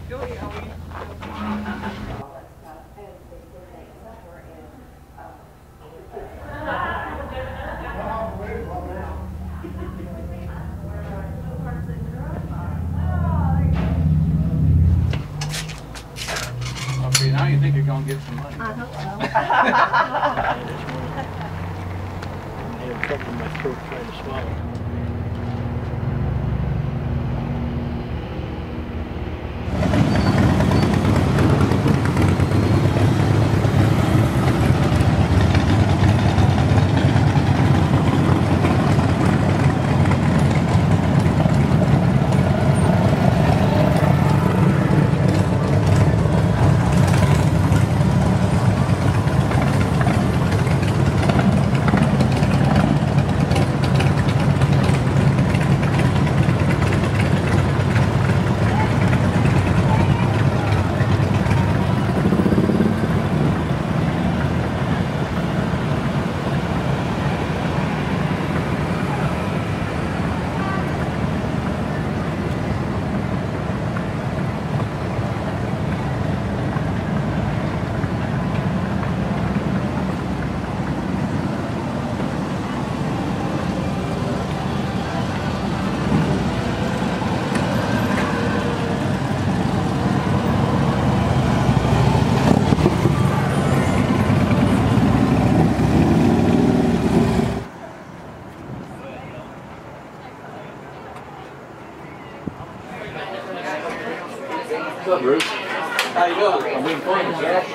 Okay, now you think you're going to get some money. I hope so. I have trouble in my throat trying to swallow. What's up, Bruce? How you doing? I'm being fun, Jack.